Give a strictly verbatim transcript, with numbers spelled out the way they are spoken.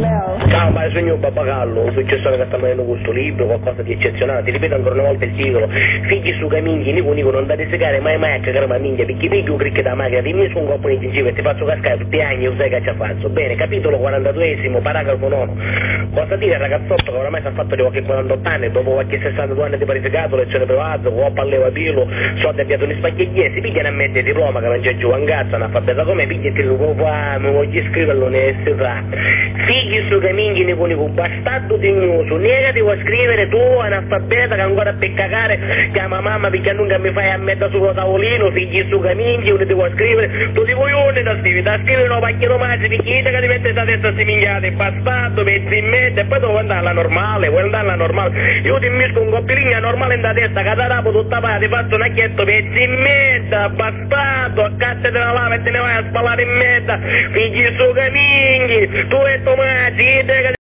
Ciao, ma sogno un pappagallo, un successore che sta venendo questo libro, qualcosa di eccezionale, ti ripeto ancora una volta il titolo, figli su caminghi, nico nico, non da desecare mai mai a cagare ma minchia, perché pigli un cricche da macchina, dimmi su un colpo di incisivo e ti faccio cascare tutti gli anni, sai che ci ha fatto. Bene, capitolo quarantaduesimo, paragrafo nono. Cosa dire al ragazzotto che oramai si è fatto di qualche quarantotto anni, dopo qualche sessantadue anni di parificato, lezione privata, coppa alleva pilo, soldi abbiato gli spaghetti, si pigliano a mettere il diploma che non c'è giù in cazzo, una fabbeta come pigliati lo può fare, mi voglio iscrivere all'università. Figli su caminghi, nico nico, bastardo dignoso, negati a scrivere tu, analfabeta che ancora per cagare, chiama mamma perché nunca mi fai a mettere sullo tavolino, figli su caminghi, uno ti vuoi scrivere, tu ti vuoi uno da scrivere, da scrivere no pacchino mazzi, perché che ti metti sta testa si minchiate, bastardo, pezzi in mente, e poi tu vuoi andare alla normale, vuoi andare alla normale, io ti misco un coppilino normale in da testa, che ti tapo tutta parte, ti faccio un acchietto, pezzi in mente, bastardo, accattete la lava e te ne vai a spallare in mezza, figli su caminghi, tu e Tomasi,